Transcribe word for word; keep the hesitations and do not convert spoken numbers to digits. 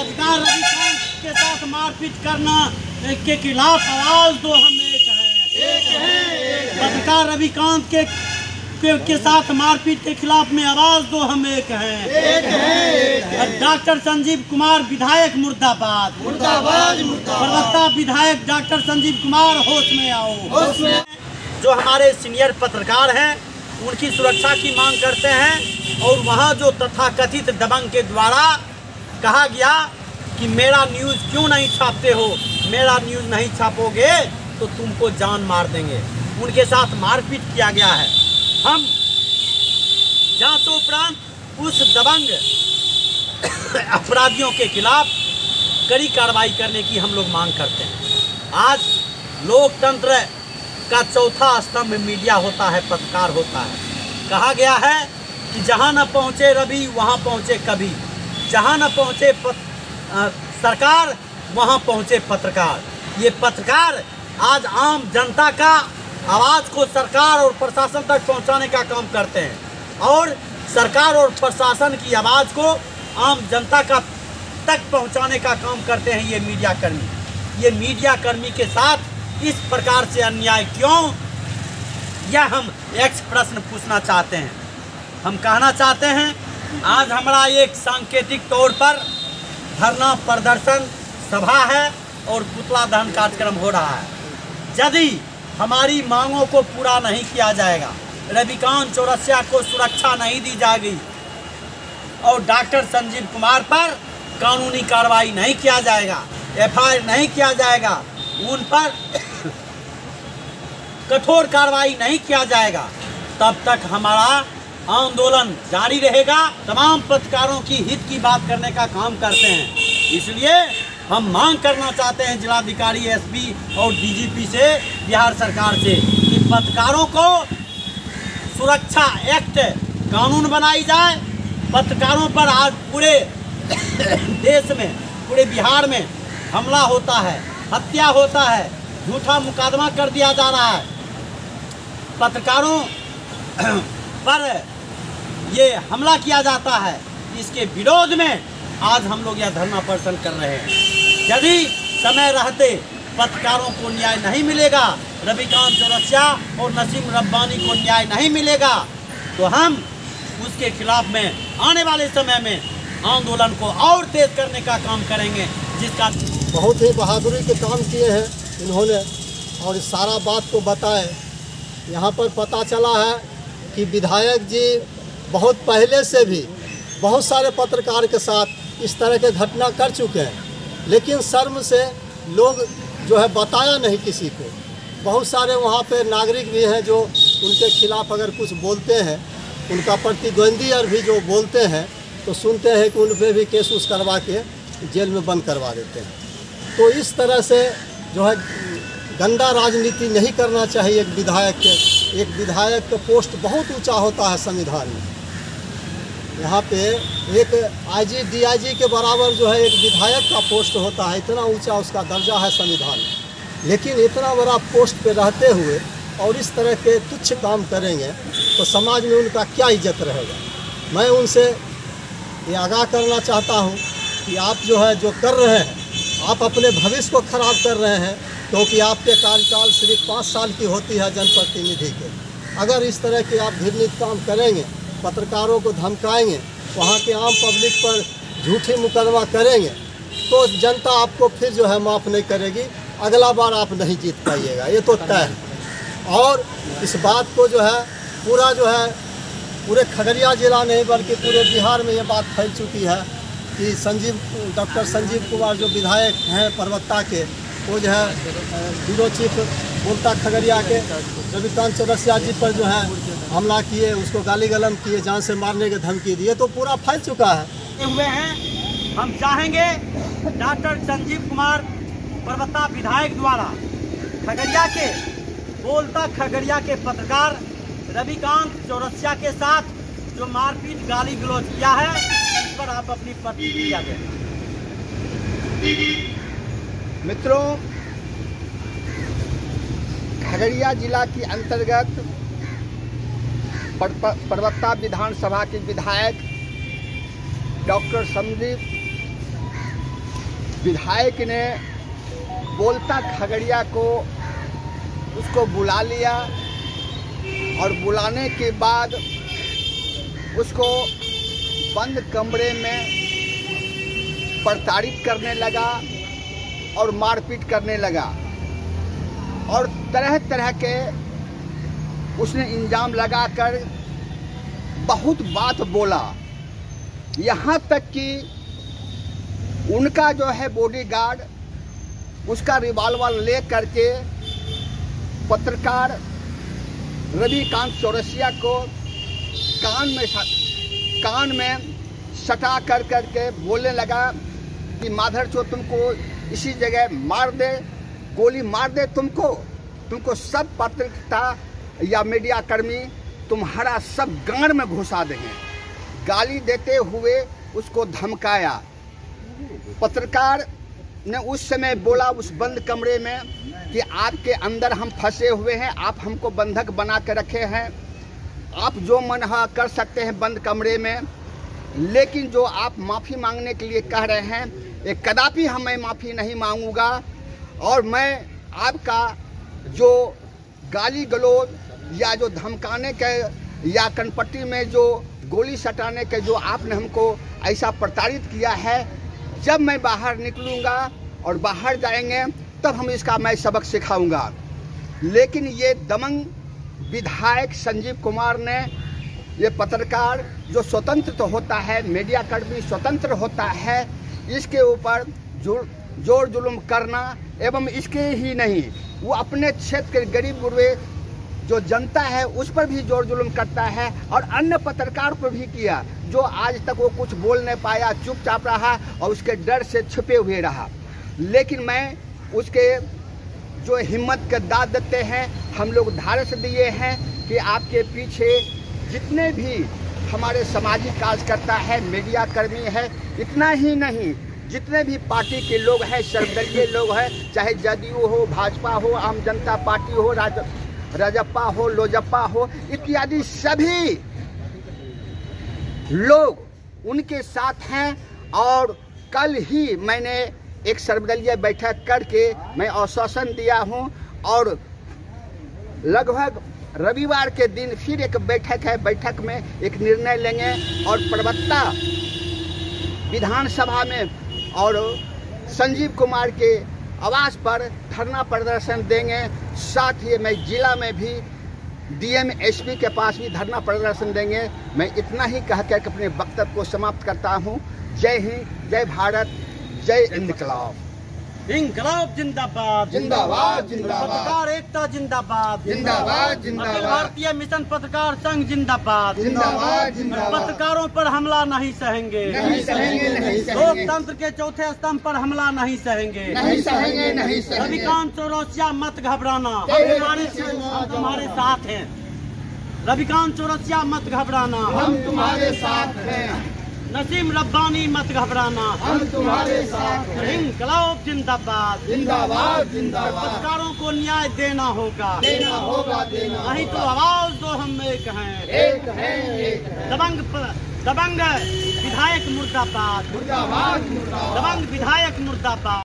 पत्रकार रविकांत के साथ मारपीट करना के खिलाफ आवाज दो, हम एक हैं। एक हैं। पत्रकार रविकांत के के, के साथ मारपीट के खिलाफ में आवाज दो, हम एक हैं। एक हैं। डॉक्टर संजीव कुमार विधायक मुर्दाबाद, मुर्दाबाद, मुर्दाबाद। प्रवक्ता विधायक डॉक्टर संजीव कुमार होश में आओ। होश में। जो हमारे सीनियर पत्रकार हैं उनकी सुरक्षा की मांग करते हैं और वहाँ जो तथाकथित दबंग के द्वारा कहा गया कि मेरा न्यूज़ क्यों नहीं छापते हो, मेरा न्यूज़ नहीं छापोगे तो तुमको जान मार देंगे, उनके साथ मारपीट किया गया है। हम जांचोपरांत उस दबंग अपराधियों के खिलाफ कड़ी कार्रवाई करने की हम लोग मांग करते हैं। आज लोकतंत्र का चौथा स्तंभ मीडिया होता है, पत्रकार होता है। कहा गया है कि जहां न पहुंचे रवि वहां पहुंचे कवि, जहां न पहुंचे पत, आ, सरकार वहां पहुंचे पत्रकार। ये पत्रकार आज आम जनता का आवाज़ को सरकार और प्रशासन तक पहुंचाने का काम करते हैं और सरकार और प्रशासन की आवाज़ को आम जनता का तक पहुंचाने का काम करते हैं ये मीडिया कर्मी। ये मीडिया कर्मी के साथ इस प्रकार से अन्याय क्यों, यह हम एक प्रश्न पूछना चाहते हैं। हम कहना चाहते हैं आज हमारा एक सांकेतिक तौर पर धरना प्रदर्शन सभा है और पुतला दहन कार्यक्रम हो रहा है। यदि हमारी मांगों को पूरा नहीं किया जाएगा, रविकांत चौरसिया को सुरक्षा नहीं दी जाएगी और डॉक्टर संजीव कुमार पर कानूनी कार्रवाई नहीं किया जाएगा, एफ आई आर नहीं किया जाएगा, उन पर कठोर कार्रवाई नहीं किया जाएगा, तब तक हमारा आंदोलन जारी रहेगा। तमाम पत्रकारों की हित की बात करने का काम करते हैं, इसलिए हम मांग करना चाहते हैं जिलाधिकारी, एस पी और डी जी पी से, बिहार सरकार से कि पत्रकारों को सुरक्षा एक्ट कानून बनाई जाए। पत्रकारों पर आज पूरे देश में, पूरे बिहार में हमला होता है, हत्या होता है, झूठा मुकदमा कर दिया जा रहा है। पत्रकारों पर ये हमला किया जाता है, इसके विरोध में आज हम लोग यह धरना प्रदर्शन कर रहे हैं। यदि समय रहते पत्रकारों को न्याय नहीं मिलेगा, रविकांत चौरसिया और नसीम रब्बानी को न्याय नहीं मिलेगा, तो हम उसके खिलाफ में आने वाले समय में आंदोलन को और तेज करने का काम करेंगे, जिसका बहुत ही बहादुरी के काम किए हैं इन्होंने और सारा बात को बताए। यहाँ पर पता चला है कि विधायक जी बहुत पहले से भी बहुत सारे पत्रकार के साथ इस तरह के घटना कर चुके हैं, लेकिन शर्म से लोग जो है बताया नहीं किसी को। बहुत सारे वहाँ पे नागरिक भी हैं जो उनके खिलाफ अगर कुछ बोलते हैं, उनका प्रतिद्वंदी और भी जो बोलते हैं तो सुनते हैं कि उन पर भी केस उस करवा के जेल में बंद करवा देते हैं। तो इस तरह से जो है गंदा राजनीति नहीं करना चाहिए एक विधायक के। एक विधायक का पोस्ट बहुत ऊंचा होता है संविधान में। यहाँ पे एक आईजी डीआईजी के बराबर जो है एक विधायक का पोस्ट होता है, इतना ऊंचा उसका दर्जा है संविधान में। लेकिन इतना बड़ा पोस्ट पे रहते हुए और इस तरह के तुच्छ काम करेंगे तो समाज में उनका क्या इज्जत रहेगा। मैं उनसे ये आगाह करना चाहता हूँ कि आप जो है जो कर रहे हैं, आप अपने भविष्य को खराब कर रहे हैं, क्योंकि आपके कार्यकाल सिर्फ पाँच साल की होती है जनप्रतिनिधि के। अगर इस तरह के आप घृणित काम करेंगे, पत्रकारों को धमकाएंगे, वहाँ के आम पब्लिक पर झूठी मुकदमा करेंगे, तो जनता आपको फिर जो है माफ़ नहीं करेगी। अगला बार आप नहीं जीत पाइएगा, ये तो तय है। और इस बात को जो है पूरा जो है पूरे खगड़िया जिला नहीं बल्कि पूरे बिहार में ये बात फैल चुकी है कि संजीव डॉक्टर संजीव कुमार जो विधायक हैं प्रवक्ता के, वो जो है ब्यूरो चीफ बोलता खगड़िया के रविकांत चौरसिया जी पर जो है हमला किए, उसको गाली गलम किए, जान से मारने की धमकी दिए, तो पूरा फैल चुका है। हुए हैं हम चाहेंगे डॉक्टर संजीव कुमार प्रवक्ता विधायक द्वारा खगड़िया के बोलता खगड़िया के पत्रकार रविकांत चौरसिया के साथ जो मारपीट गाली गलौज किया है, इस पर आप अपनी प्रतिक्रिया दें। मित्रों, खगड़िया जिला की अंतर्गत प्रवक्ता विधानसभा के विधायक डॉक्टर संजीव विधायक ने बोलता खगड़िया को उसको बुला लिया और बुलाने के बाद उसको बंद कमरे में प्रताड़ित करने लगा और मारपीट करने लगा और तरह तरह के उसने इंजाम लगाकर बहुत बात बोला। यहाँ तक कि उनका जो है बॉडीगार्ड उसका रिवॉल्वर ले करके पत्रकार रविकांत चौरसिया को कान में कान में सटा कर करके बोलने लगा कि माधर चो तुमको इसी जगह मार दे, गोली मार दे, तुमको तुमको सब पत्रकारिता या मीडिया कर्मी तुम्हारा सब गांड में घुसा देंगे। गाली देते हुए उसको धमकाया। पत्रकार ने उस समय बोला उस बंद कमरे में कि आपके अंदर हम फंसे हुए हैं, आप हमको बंधक बना के रखे हैं, आप जो मन है कर सकते हैं बंद कमरे में, लेकिन जो आप माफ़ी मांगने के लिए कह रहे हैं एक कदापि हम मैं माफ़ी नहीं मांगूंगा और मैं आपका जो गाली गलौज या जो धमकाने के या कनपट्टी में जो गोली सटाने के जो आपने हमको ऐसा प्रताड़ित किया है, जब मैं बाहर निकलूँगा और बाहर जाएंगे तब हम इसका मैं सबक सिखाऊंगा। लेकिन ये दबंग विधायक संजीव कुमार ने ये पत्रकार जो स्वतंत्र तो होता है, मीडिया कर्मी स्वतंत्र होता है, इसके ऊपर जोर जोर जुल्म करना एवं इसके ही नहीं वो अपने क्षेत्र के गरीब गुरबे जो जनता है उस पर भी जोर जुल्म करता है और अन्य पत्रकार पर भी किया जो आज तक वो कुछ बोल नहीं पाया, चुपचाप रहा और उसके डर से छुपे हुए रहा। लेकिन मैं उसके जो हिम्मत के दाद देते हैं हम लोग धारस दिए हैं कि आपके पीछे जितने भी हमारे सामाजिक कार्यकर्ता है, मीडिया कर्मी है, इतना ही नहीं जितने भी पार्टी के लोग हैं, सर्वदलीय लोग हैं, चाहे जदयू हो, भाजपा हो, आम जनता पार्टी हो, राज राजप्पा हो, लोजप्पा हो, इत्यादि सभी लोग उनके साथ हैं। और कल ही मैंने एक सर्वदलीय बैठक करके मैं आश्वासन दिया हूं और लगभग रविवार के दिन फिर एक बैठक है, बैठक में एक निर्णय लेंगे और प्रवक्ता विधानसभा में और संजीव कुमार के आवास पर धरना प्रदर्शन देंगे। साथ ही मैं जिला में भी डीएम एसपी के पास भी धरना प्रदर्शन देंगे। मैं इतना ही कह कर अपने वक्तव्य को समाप्त करता हूं। जय हिंद, जय भारत, जय इनकलाब। इनकलाब जिंदाबाद, जिंदाबाद जिंदाबाद, पत्रकार एकता जिंदाबाद, जिंदाबाद अखिल जिंदाबाद, भारतीय मिशन पत्रकार संघ जिंदाबाद, जिंदाबाद जिंदाबाद। पत्रकारों पर हमला नहीं सहेंगे, नहीं सहेंगे, नहीं सहेंगे, लोकतंत्र के चौथे स्तंभ पर हमला नहीं सहेंगे, नहीं सहेंगे, नहीं सहेंगे। रविकांत चौरसिया मत घबराना, हम जय तुम्हारे हम तुम्हारे साथ हैं। रविकांत चौरसिया मत घबराना, हम तुम्हारे साथ हैं। नसीम रब्बानी मत घबराना, हम तुम्हारे साथ हैं। इनकलाब जिंदाबाद, जिंदाबाद जिंदाबाद। पत्रकारों को न्याय देना होगा, देना होगा, देना नहीं तो होगा। आवाज दो हम एक हैं। एक है, एक है। दबंग दबंग विधायक मुर्दाबाद, मुर्दाबाद मुर्दाबाद। दबंग विधायक मुर्दाबाद।